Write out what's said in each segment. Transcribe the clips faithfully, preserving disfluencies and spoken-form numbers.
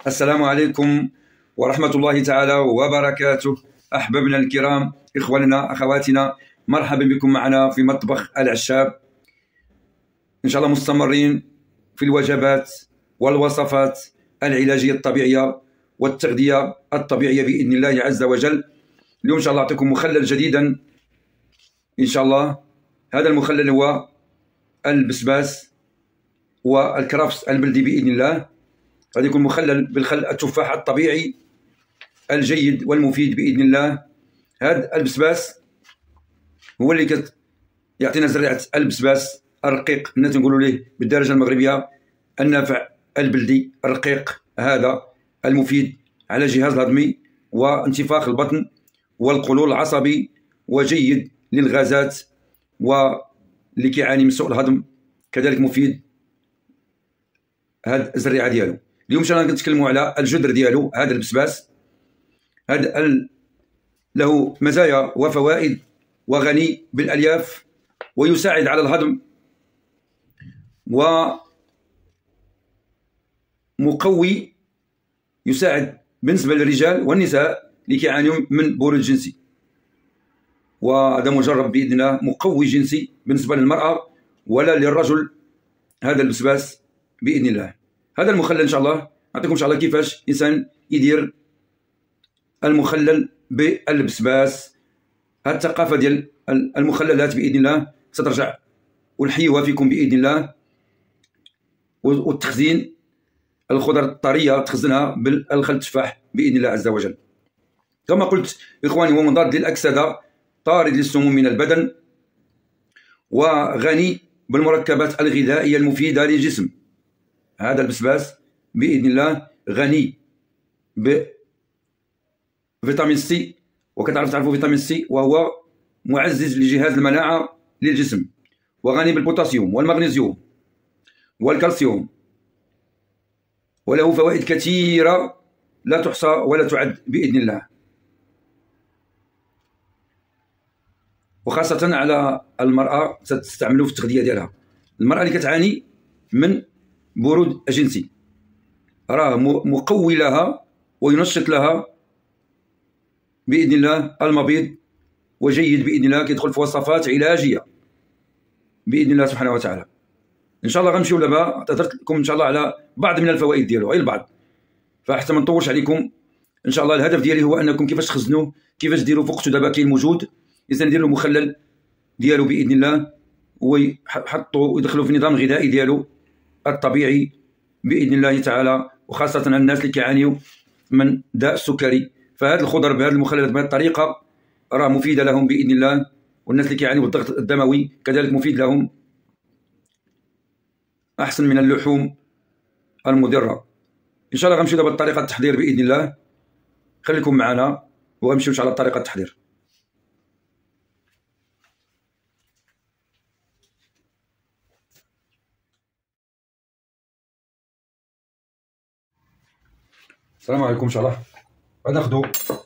السلام عليكم ورحمة الله تعالى وبركاته. أحبابنا الكرام، إخواننا أخواتنا، مرحبا بكم معنا في مطبخ العشاب. إن شاء الله مستمرين في الوجبات والوصفات العلاجية الطبيعية والتغذية الطبيعية بإذن الله عز وجل. اليوم إن شاء الله أعطيكم مخلل جديدا إن شاء الله. هذا المخلل هو البسباس والكرفس البلدي بإذن الله. غادي يكون مخلل بالخل التفاح الطبيعي الجيد والمفيد بإذن الله. هذا البسباس هو اللي يعطينا زريعة البسباس الرقيق، الناس نقولوا ليه بالدارجة المغربية النافع البلدي الرقيق، هذا المفيد على الجهاز الهضمي وانتفاخ البطن والقولون العصبي، وجيد للغازات واللي كيعاني من سوء الهضم، كذلك مفيد هذه الزريعة ديالو. اليوم ان شاء الله نتكلموا على الجذر ديالو. هذا البسباس هذا ال... له مزايا وفوائد، وغني بالالياف، ويساعد على الهضم، ومقوي، يساعد بالنسبه للرجال والنساء اللي كيعانيوا من برود جنسي، وهذا مجرب باذن الله مقوي جنسي بالنسبه للمراه ولا للرجل. هذا البسباس باذن الله. هذا المخلل ان شاء الله نعطيكم ان شاء الله كيفاش الانسان يدير المخلل بالبسباس. هذه الثقافه ديال المخللات باذن الله سترجع ونحيوها فيكم باذن الله. والتخزين الخضر الطريه تخزنها بالخل التفاح باذن الله عز وجل. كما قلت اخواني، هو مضاد للاكسده، طارد للسموم من البدن، وغني بالمركبات الغذائيه المفيده للجسم. هذا البسباس باذن الله غني بفيتامين سي، وكتعرف تعرفوا فيتامين سي وهو معزز لجهاز المناعه للجسم، وغني بالبوتاسيوم والمغنيسيوم والكالسيوم، وله فوائد كثيره لا تحصى ولا تعد باذن الله، وخاصه على المراه ستستعمله في التغذيه ديالها. المراه اللي كتعاني من برود جنسي راه مقوي لها وينشط لها باذن الله المبيض، وجيد باذن الله، كيدخل في وصفات علاجيه باذن الله سبحانه وتعالى. ان شاء الله غنمشيو دابا، عطيت لكم ان شاء الله على بعض من الفوائد ديالو، غير البعض، فحتى ما نطولش عليكم. ان شاء الله الهدف ديالي هو انكم كيفاش تخزنوه، كيفاش ديروا في وقته دابا كاين موجود، الانسان يدير له مخلل ديالو باذن الله، ويحطوا ويدخلوا في النظام الغذائي ديالو الطبيعي باذن الله تعالى، وخاصه الناس اللي كيعانيوا من داء السكري. فهاد الخضر بهذه المخللات بهذه الطريقه راه مفيده لهم باذن الله، والناس اللي كيعانيوا بالضغط الدموي كذلك مفيد لهم، احسن من اللحوم المضره. ان شاء الله غنمشيو دابا لطريقه التحضير باذن الله. خليكم معنا وغنمشيو ان شاء الله لطريقه التحضير. السلام عليكم. ان شاء الله غناخدو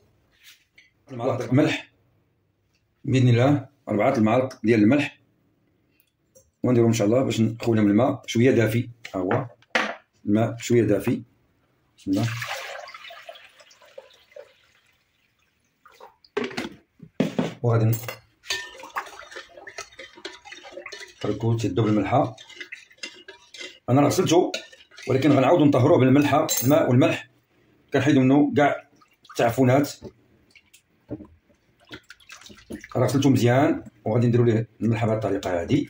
ملح باذن الله، اربعه المعالق ديال الملح، ونديرهم ان شاء الله باش نخولهم الماء شويه دافي. ها هو الماء شويه دافي، بسم الله. وغادي نتركو تيذوب الملحه. انا راه غسلته، ولكن غنعاودو نطهروه بالملحه، الماء والملح كنحيدو منه كاع التعفنات. راه غسلته مزيان، وغادي نديرو ليه الملحه بهذه الطريقه هذه.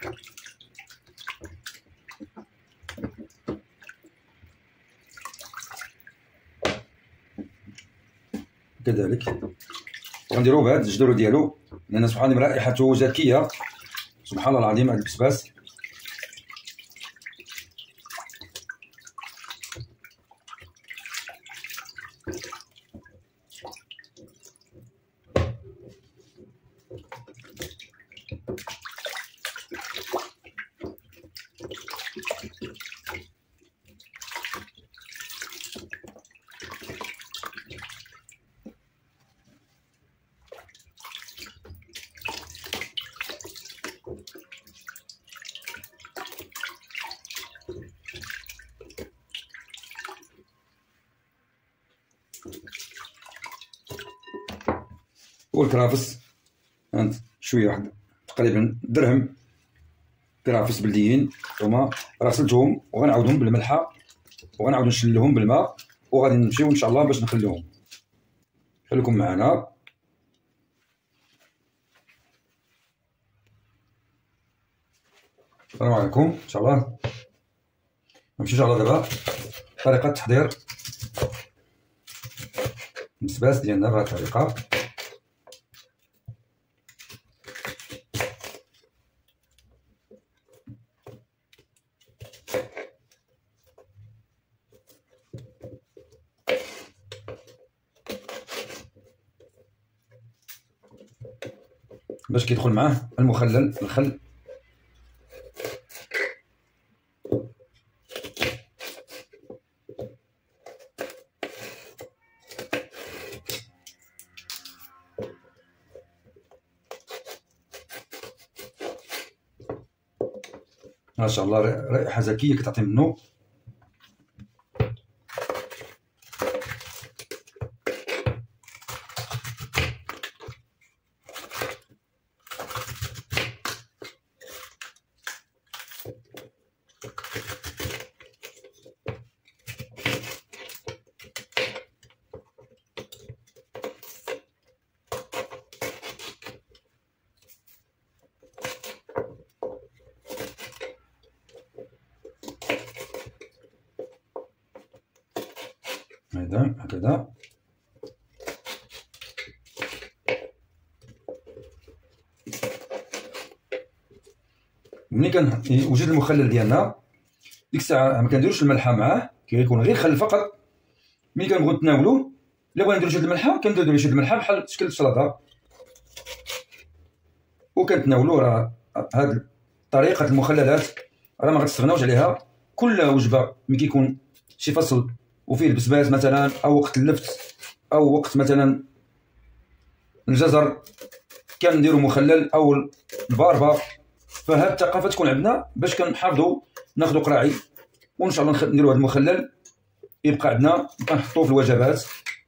كذلك غنديروه بهذا الجذور ديالو، لان سبحان الله رائحته زكيه، سبحان الله العظيم. هذا البسباس والكرافس هانت شويه واحد تقريبا درهم كرافس بلديين، هما غسلتهم وغنعاودهم بالملحه وغنعاود نشلهم بالماء وغادي نمشيو ان شاء الله باش نخليوهم. خليكم معنا. السلام عليكم. ان شاء الله نمشيو ان شاء الله دابا طريقه تحضير المسباس ديالنا بهذه الطريقه. باش كيدخل معاه المخلل الخل. ما شاء الله رائحه زكيه كتعطي منه. هذا هكذا. ملي كنوجد المخلل ديالنا ديك الساعه ما كنديروش الملحه معاه، كيكون غير خل فقط. ملي كنبغيو نتناولوه الا بغينا نديرو شويه الملحه كنديرو شويه الملحه بحال شكل السلطه وكنتناولو. راه هاد طريقه المخللات راه ما غتستغناوش عليها. كل وجبه ملي كيكون شي فصل وفيه البسباس مثلا، او وقت اللفت، او وقت مثلا الجزر كنديروا مخلل او الباربه. فهاد الثقافه تكون عندنا باش كنحافظوا ناخذوا قراعي وان شاء الله نديروا هذا المخلل يبقى عندنا، نبقى نحطوه في الوجبات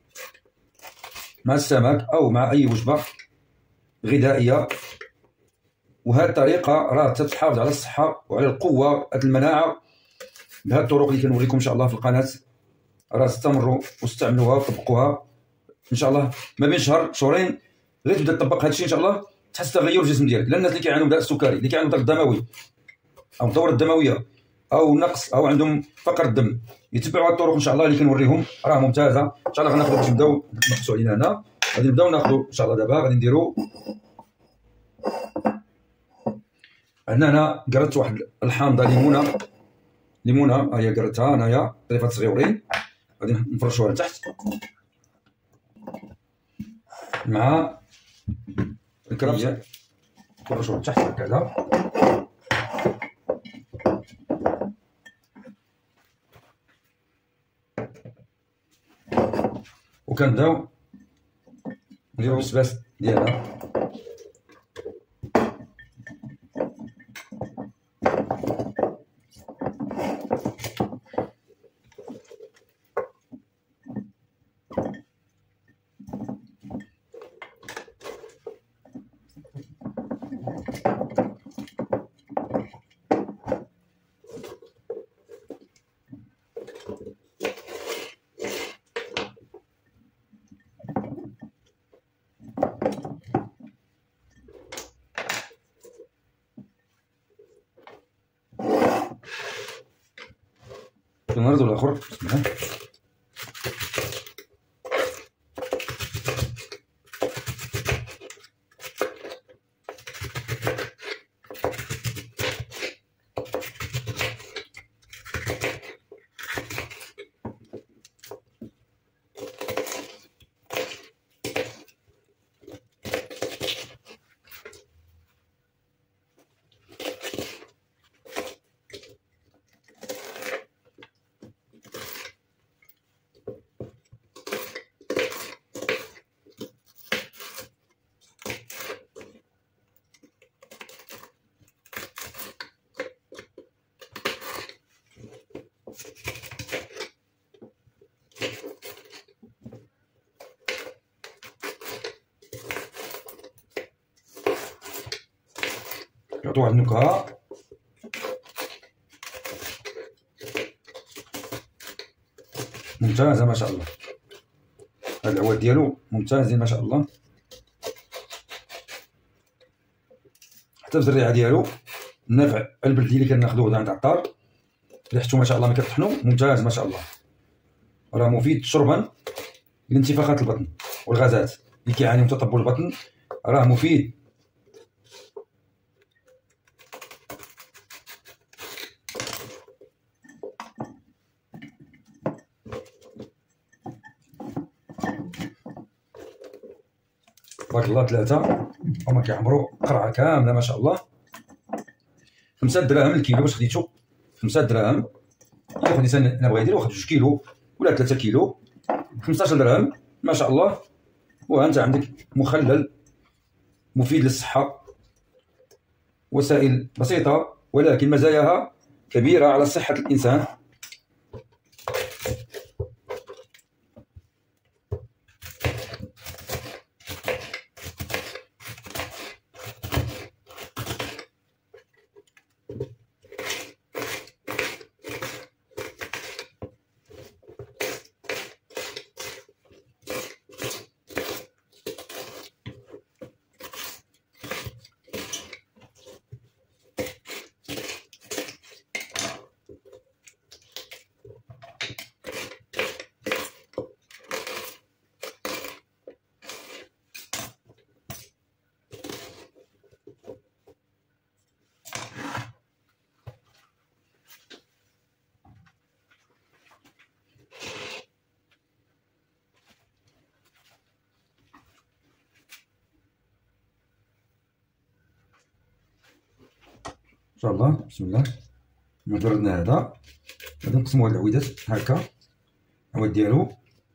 مع السمك او مع اي وجبه غذائيه. وهذه الطريقه راه تتحافظ على الصحه وعلى القوه، المناعه، بهذه الطرق اللي كنوريكم ان شاء الله في القناه. راه استمروا واستعملوها وطبقوها ان شاء الله. ما بين شهر شهرين غير تبدا تطبق هذا الشيء ان شاء الله، تحس تغير في الجسم ديالك. لا الناس اللي كيعانوا من داء السكري، اللي كيعانوا من الضغط الدموي او الدوره الدمويه او نقص او عندهم فقر الدم، يتبعوا هذه الطرق ان شاء الله اللي كنوريهم، راه ممتازه ان شاء الله. غناخذوا باش نبداو نقصوا علينا هنا. غادي نبداو ناخذوا ان شاء الله. دابا غادي نديروا عندنا هنا قرت واحد الحامضه ليمونه ليمونه ها هي قرتها انايا طريفات صغيورين. غادي نفرشوها لتحت مع الكرفيه، نفرشوها لتحت هكذا. وكنبداو نديرو البسباس ديالنا. نردو الاخر بسم الله. كيعطيو واحد النكهه. ممتازه ما شاء الله، هاد العواد ديالو ممتازين ما شاء الله، حتى في الريحه ديالو النافع البلدي اللي كناخذوه عند العطار ريحته ما شاء الله ما كتطحنو، ممتاز ما شاء الله. راه مفيد شربا لانتفاخات البطن والغازات اللي كيعانيو من تطبل البطن، راه مفيد. تبارك الله ثلاثة هما كيعمروا قرعة كاملة ما شاء الله. خمسة دراهم الكيلو باش خديتو، خمسة دراهم. إلا خديت أنا بغا يدير واخد جوج كيلو ولا ثلاثة كيلو، خمسطاش درهم ما شاء الله. وها أنت عندك مخلل مفيد للصحة، وسائل بسيطة ولكن مزاياها كبيرة على صحة الإنسان. ان شاء الله. بسم الله. ما جردنا هذا، غادي نقسمو هاد العويدات هكا، العواد ديالو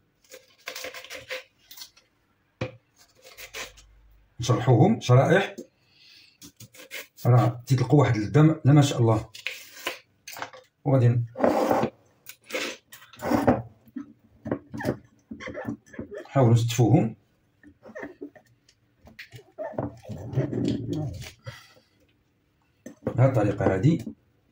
نشرحوهم شرائح، راه تيطلقوا واحد الدم لا ما شاء الله. وغادي نحاولوا نستفوهم. بهذه الطريقة هذه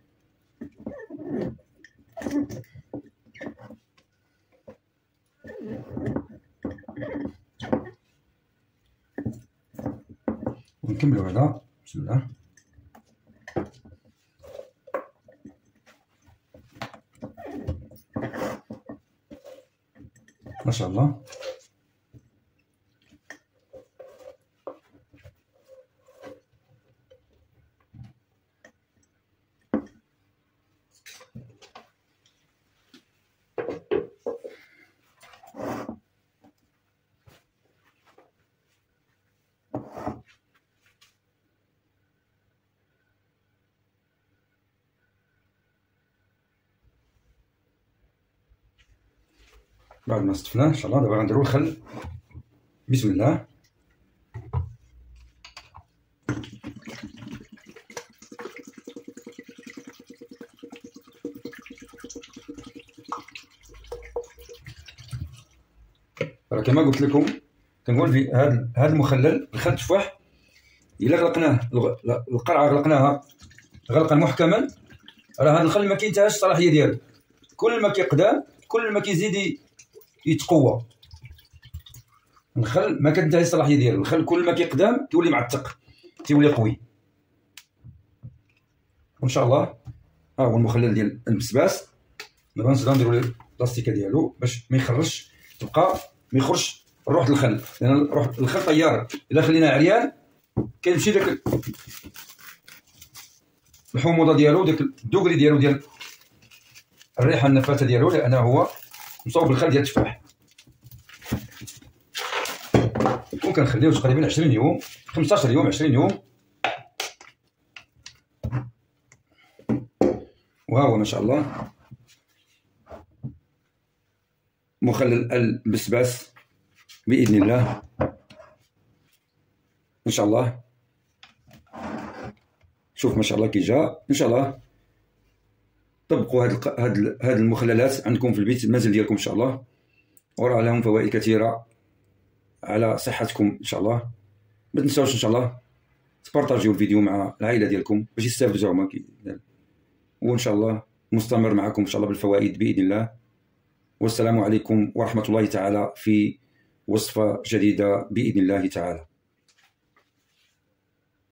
ونكملوا هذا. بسم الله. ما شاء الله. بعد ما صطفناه ان شاء الله دابا غنديرو الخل. بسم الله. راه كما قلت لكم كنقول في هذا هذا المخلل الخل التفاح الا غلقناه القرعه غلقناها غلقا محكما، راه هذا الخل ما كينتهاش الصلاحيه ديالو، كل ما كيقدام كل ما كيزيد يتقوى. الخل ما كتنتهي الصلاحيه ديالو، الخل كل ما كيقدام تولي معتق، تيولي قوي. وان شاء الله ها هو المخلل ديال البسباس. دابا نزيدو نديرو ليه البلاستيكه ديالو باش ما يخرجش، تبقى ما يخرجش الروح الخل، لان روح الخل طيار الا خليناه عريان كيمشي داك الحموضه ديالو، داك الدوغري ديالو ديال الريحه النفاثه ديالو، لانه هو مصوب بالخل ديال التفاح. وكنخليوه تقريبا عشرين يوم، خمسطاش يوم، عشرين يوم. وها هو ما شاء الله مخلل البسباس باذن الله. ان شاء الله شوف ما شاء الله كي جا. ان شاء الله طبقوا هاد هاد هاد المخللات عندكم في البيت المنزل ديالكم ان شاء الله، وراه لهم فوائد كثيره على صحتكم ان شاء الله. ما تنساوش ان شاء الله تبارطاجيو الفيديو مع العائله ديالكم باش يستافدوا هما. وان شاء الله مستمر معكم ان شاء الله بالفوائد باذن الله. والسلام عليكم ورحمه الله تعالى في وصفه جديده باذن الله تعالى.